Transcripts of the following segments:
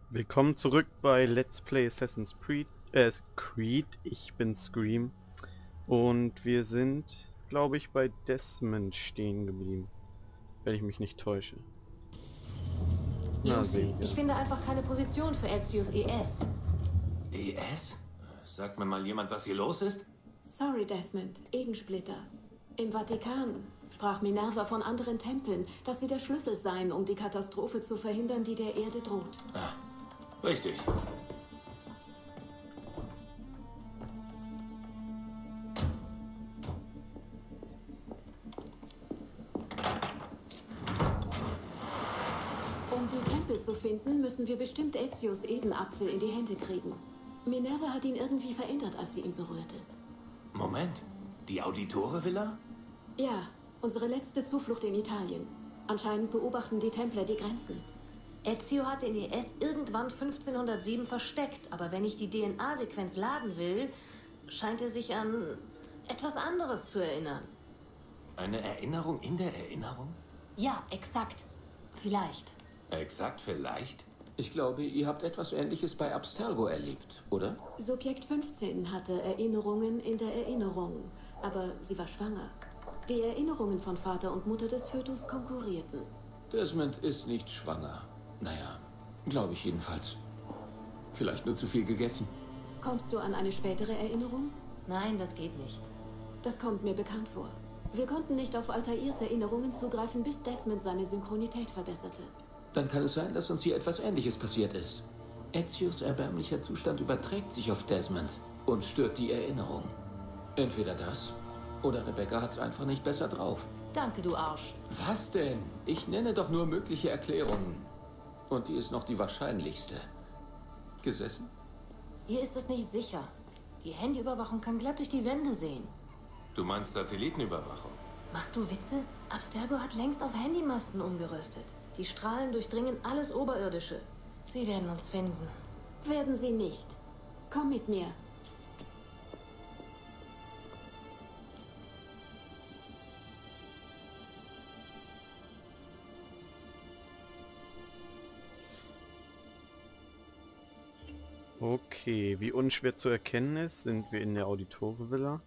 Willkommen zurück bei Let's Play Assassin's Creed. Ich bin Scream und wir sind, glaube ich, bei Desmond stehen geblieben, wenn ich mich nicht täusche. Na, Lucy, sehen wir. ich finde einfach keine Position für Ezio's ES. ES? Sagt mir mal jemand, was hier los ist? Sorry, Desmond. Egensplitter. Im Vatikan sprach Minerva von anderen Tempeln, dass sie der Schlüssel seien, um die Katastrophe zu verhindern, die der Erde droht. Ah, richtig. Um die Tempel zu finden, müssen wir bestimmt Ezio's Edenapfel in die Hände kriegen. Minerva hat ihn irgendwie verändert, als sie ihn berührte. Moment, die Auditore-Villa? Ja, unsere letzte Zuflucht in Italien. Anscheinend beobachten die Templer die Grenzen. Ezio hat den ES irgendwann 1507 versteckt, aber wenn ich die DNA-Sequenz laden will, scheint er sich an etwas anderes zu erinnern. Eine Erinnerung in der Erinnerung? Ja, exakt. Vielleicht. Exakt, vielleicht? Ich glaube, ihr habt etwas Ähnliches bei Abstergo erlebt, oder? Subjekt 15 hatte Erinnerungen in der Erinnerung, aber sie war schwanger. Die Erinnerungen von Vater und Mutter des Fötus konkurrierten. Desmond ist nicht schwanger. Naja, glaube ich jedenfalls. Vielleicht nur zu viel gegessen. Kommst du an eine spätere Erinnerung? Nein, das geht nicht. Das kommt mir bekannt vor. Wir konnten nicht auf Altairs Erinnerungen zugreifen, bis Desmond seine Synchronität verbesserte. Dann kann es sein, dass uns hier etwas Ähnliches passiert ist. Ezios erbärmlicher Zustand überträgt sich auf Desmond und stört die Erinnerung. Entweder das, oder Rebecca hat's einfach nicht besser drauf. Danke, du Arsch. Was denn? Ich nenne doch nur mögliche Erklärungen. Und die ist noch die wahrscheinlichste. Gesessen? Hier ist es nicht sicher. Die Handyüberwachung kann glatt durch die Wände sehen. Du meinst Satellitenüberwachung? Machst du Witze? Abstergo hat längst auf Handymasten umgerüstet. Die Strahlen durchdringen alles Oberirdische. Sie werden uns finden. Werden sie nicht. Komm mit mir. Okay, wie unschwer zu erkennen ist, sind wir in der Auditore-Villa.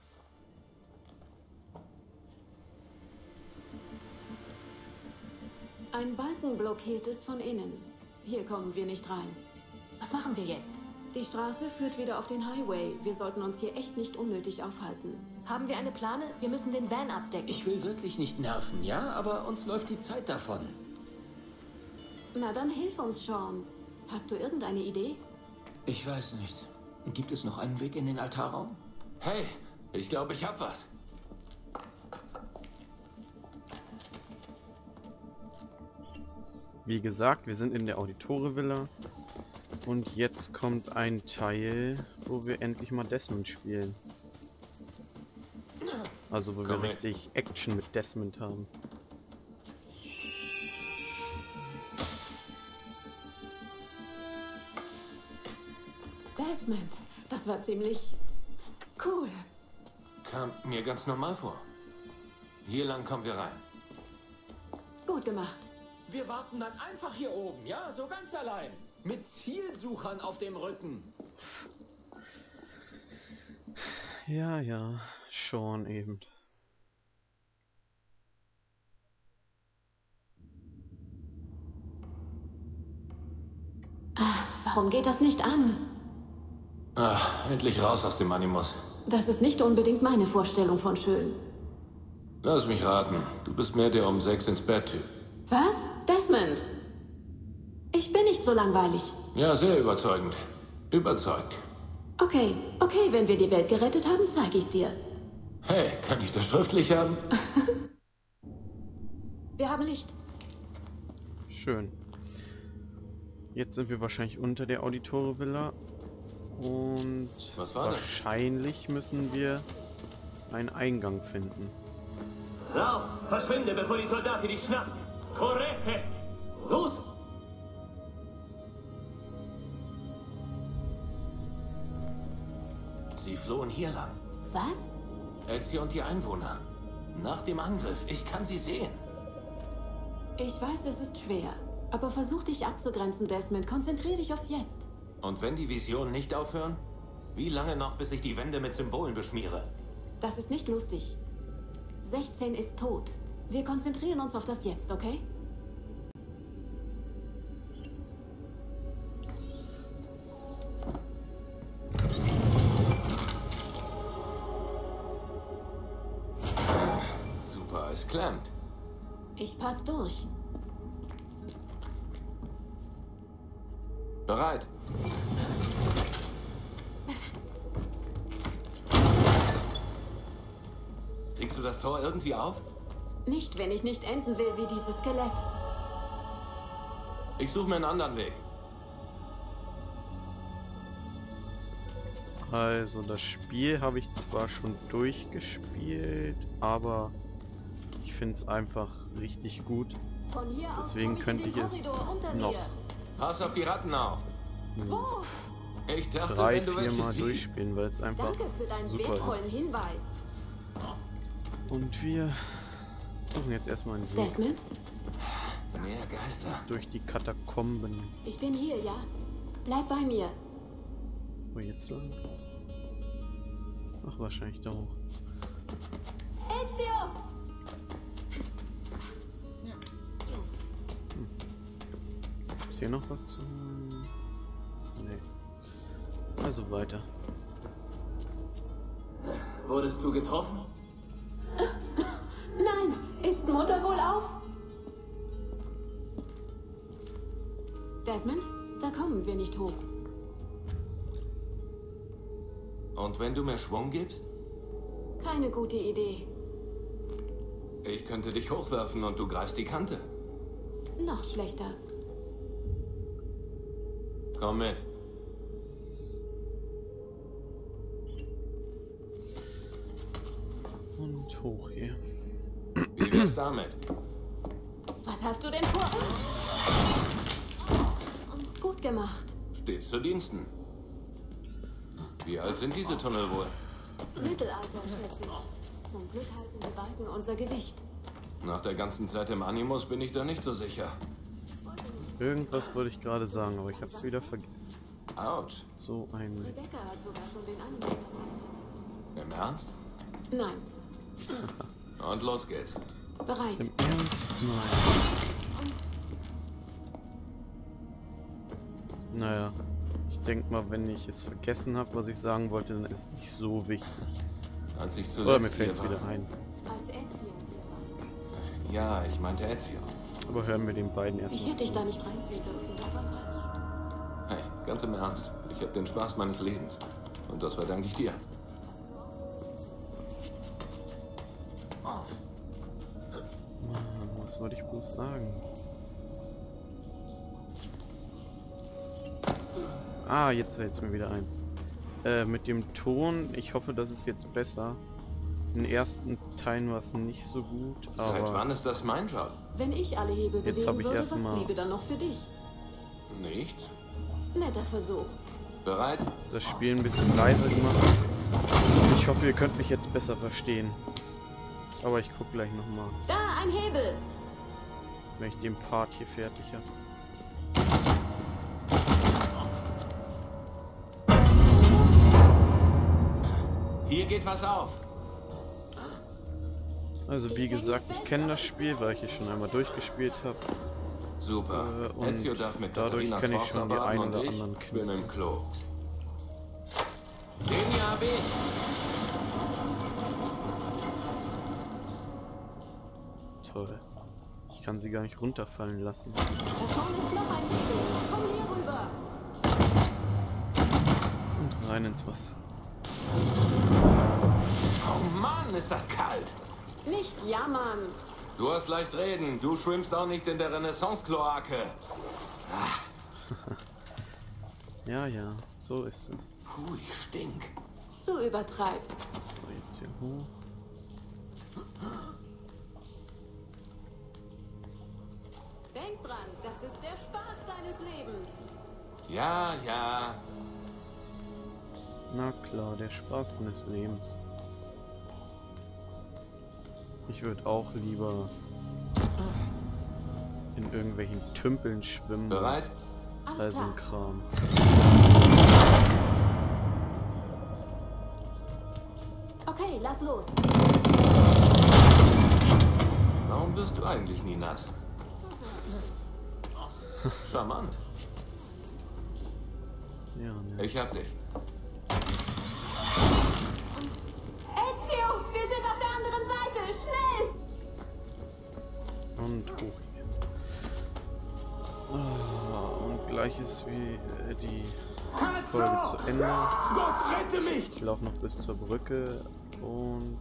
Ein Balken blockiert es von innen. Hier kommen wir nicht rein. Was machen wir jetzt? Die Straße führt wieder auf den Highway. Wir sollten uns hier echt nicht unnötig aufhalten. Haben wir eine Plane? Wir müssen den Van abdecken. Ich will wirklich nicht nerven, ja? Aber uns läuft die Zeit davon. Na dann hilf uns, Sean. Hast du irgendeine Idee? Ich weiß nicht. Gibt es noch einen Weg in den Altarraum? Hey, ich glaube, ich hab was. Wie gesagt, wir sind in der Auditore-Villa. Und jetzt kommt ein Teil, wo wir endlich mal Desmond spielen. Also wo wir Komm mit. richtig Action mit Desmond haben. Desmond, das war ziemlich cool. Kam mir ganz normal vor. Hier lang kommen wir rein. Gut gemacht. Wir warten dann einfach hier oben, ja? So ganz allein. Mit Zielsuchern auf dem Rücken. Ja, ja, schon eben. Warum geht das nicht an? Ach, endlich raus aus dem Animus. Das ist nicht unbedingt meine Vorstellung von schön. Lass mich raten, du bist mehr der um 6 ins Bett-Typ. Was? Desmond? Ich bin nicht so langweilig. Ja, sehr überzeugend. Überzeugt. Okay, wenn wir die Welt gerettet haben, zeige ich's dir. Hey, kann ich das schriftlich haben? Wir haben Licht. Schön. Jetzt sind wir wahrscheinlich unter der Auditore-Villa. Und Was war das? wahrscheinlich müssen wir einen Eingang finden. Lauf! Verschwinde, bevor die Soldaten dich schnappen! Correte! Los! Sie flohen hier lang. Was? Ezio und die Einwohner. Nach dem Angriff. Ich kann sie sehen. Ich weiß, es ist schwer. Aber versuch dich abzugrenzen, Desmond. Konzentrier dich aufs Jetzt. Und wenn die Visionen nicht aufhören? Wie lange noch, bis ich die Wände mit Symbolen beschmiere? Das ist nicht lustig. 16 ist tot. Wir konzentrieren uns auf das Jetzt, okay? Super, es klemmt. Ich pass durch. Bereit. Kriegst du das Tor irgendwie auf? Nicht, wenn ich nicht enden will wie dieses Skelett. Ich suche mir einen anderen Weg. Also das Spiel habe ich zwar schon durchgespielt, aber ich finde es einfach richtig gut. Von hier aus Deswegen komm könnte in ich den es Korridor unter noch mir. Pass auf die Ratten auf. Wo? Ich dachte, 3, wenn du 4 welche Mal siehst. durchspielen, weil es einfach Danke für deinen super wertvollen ist. Hinweis. Und wir suchen jetzt erstmal einen Weg Desmond, Mehr Geister. durch die Katakomben. ich bin hier, ja? Bleib bei mir. Wo jetzt lang? Ach, wahrscheinlich da hoch. Ezio! Ist hier noch was zu holen? Nee. Also weiter. Wurdest du getroffen? Nein, ist Mutter wohl auf? Desmond, da kommen wir nicht hoch. Und wenn du mir Schwung gibst? Keine gute Idee. Ich könnte dich hochwerfen und du greifst die Kante. Noch schlechter. Komm mit. Und hoch hier. Wie wär's damit? Was hast du denn vor? Gut gemacht. Stets zu Diensten. Wie alt sind diese Tunnel wohl? Mittelalter, schätze ich. Zum Glück halten die Balken unser Gewicht. Nach der ganzen Zeit im Animus bin ich da nicht so sicher. Irgendwas wollte ich gerade sagen, aber ich habe es wieder vergessen. Autsch. So ein Mist. Rebecca hat sogar schon den Anime. Im Ernst? Nein, Und los geht's. bereit. Im Ernst? Nein. Naja, ich denke mal, wenn ich es vergessen habe, was ich sagen wollte, dann ist es nicht so wichtig. Als ich Oder mir zuletzt fällt hier es war. wieder ein. Als Ezio. Ja, ich meinte Ezio. Aber hören wir den beiden Ich erstmal hätte dich zu. da nicht reinziehen dürfen, das war falsch. Hey, ganz im Ernst. Ich habe den Spaß meines Lebens. Und das verdanke ich dir. Mann, was wollte ich bloß sagen? Ah, jetzt fällt es mir wieder ein. Mit dem Ton, ich hoffe, das ist jetzt besser. In den ersten Teilen war es nicht so gut, Seit aber wann ist das mein Job? Wenn ich alle Hebel Jetzt bewegen hab ich würde, erst was mal- bliebe dann noch für dich? Nichts. Netter Versuch. Bereit? das Spiel ein bisschen leiser gemacht. Ich hoffe, ihr könnt mich jetzt besser verstehen. Aber ich gucke gleich nochmal, Da, ein Hebel! wenn ich den Part hier fertig habe. Hier geht was auf. Also wie gesagt, ich kenne das Spiel, weil ich es schon einmal durchgespielt habe. Super. Und Ezio darf mit dadurch Katharinas kenne ich schon die Forster ein baden oder und anderen ich bin Kniffe. im Klo. Den hier hab ich. Toll. Ich kann sie gar nicht runterfallen lassen. Da vorne ist noch ein Hebel. Komm hier rüber. Und rein ins Wasser. Oh Mann, ist das kalt. Nicht jammern. Du hast leicht reden. Du schwimmst auch nicht in der Renaissance-Kloake. Ja, ja, so ist es. Puh, ich stink. Du übertreibst. So, jetzt hier hoch. Denk dran, das ist der Spaß deines Lebens. Ja, ja. Na klar, der Spaß meines Lebens. Ich würde auch lieber in irgendwelchen Tümpeln schwimmen. Bereit? All Alles so ein klar. Kram. Okay, lass los. Warum wirst du eigentlich nie nass? Charmant. Ja, ne. Ich hab dich. Ezio, wir sind auf der anderen Seite. Schnell! Und hoch hier. Ah, und gleich ist wie die Folge zu Ende. Gott, rette mich! Ich laufe noch bis zur Brücke und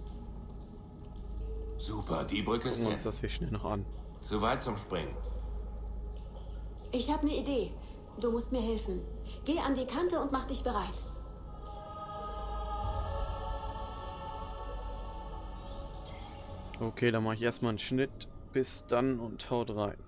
Super, die Brücke ist gucken hin. uns das hier schnell noch an. Zu weit zum Springen. Ich habe eine Idee. Du musst mir helfen. Geh an die Kante und mach dich bereit. Okay, dann mache ich erstmal einen Schnitt. Bis dann und haut rein.